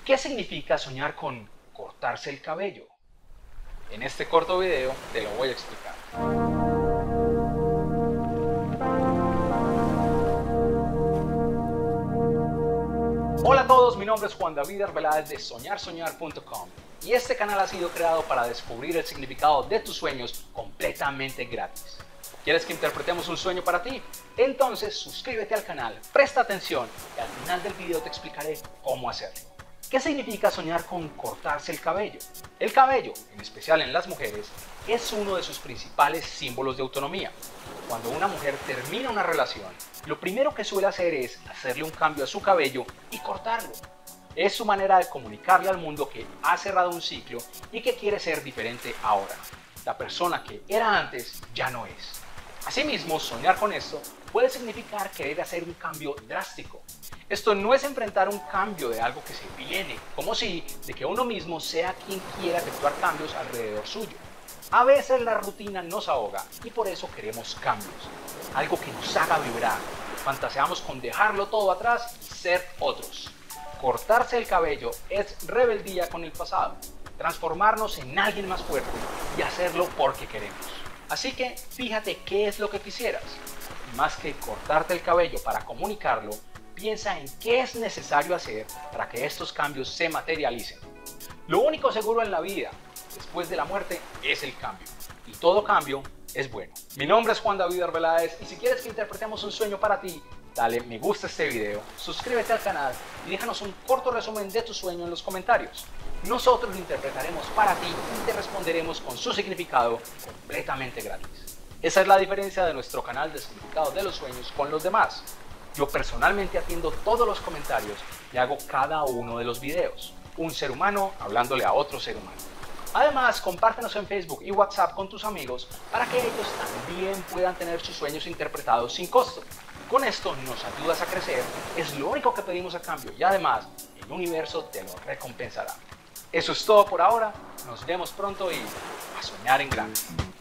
¿Qué significa soñar con cortarse el cabello? En este corto video te lo voy a explicar. Hola a todos, mi nombre es Juan David Arbeláez de soñarsoñar.com y este canal ha sido creado para descubrir el significado de tus sueños completamente gratis. ¿Quieres que interpretemos un sueño para ti? Entonces suscríbete al canal, presta atención y al final del video te explicaré cómo hacerlo. ¿Qué significa soñar con cortarse el cabello? El cabello, en especial en las mujeres, es uno de sus principales símbolos de autonomía. Cuando una mujer termina una relación, lo primero que suele hacer es hacerle un cambio a su cabello y cortarlo. Es su manera de comunicarle al mundo que ha cerrado un ciclo y que quiere ser diferente ahora. La persona que era antes ya no es. Asimismo, soñar con esto puede significar querer hacer un cambio drástico. Esto no es enfrentar un cambio de algo que se viene, como si de que uno mismo sea quien quiera efectuar cambios alrededor suyo. A veces la rutina nos ahoga y por eso queremos cambios, algo que nos haga vibrar. Fantaseamos con dejarlo todo atrás y ser otros. Cortarse el cabello es rebeldía con el pasado, transformarnos en alguien más fuerte y hacerlo porque queremos. Así que fíjate qué es lo que quisieras. Más que cortarte el cabello para comunicarlo, piensa en qué es necesario hacer para que estos cambios se materialicen. Lo único seguro en la vida, después de la muerte, es el cambio. Y todo cambio es bueno. Mi nombre es Juan David Arbeláez y si quieres que interpretemos un sueño para ti, dale me gusta a este video, suscríbete al canal y déjanos un corto resumen de tu sueño en los comentarios. Nosotros lo interpretaremos para ti y te responderemos con su significado completamente gratis. Esa es la diferencia de nuestro canal de significado de los sueños con los demás. Yo personalmente atiendo todos los comentarios y hago cada uno de los videos. Un ser humano hablándole a otro ser humano. Además, compártenos en Facebook y WhatsApp con tus amigos para que ellos también puedan tener sus sueños interpretados sin costo. Con esto nos ayudas a crecer, es lo único que pedimos a cambio y además el universo te lo recompensará. Eso es todo por ahora, nos vemos pronto y a soñar en grande.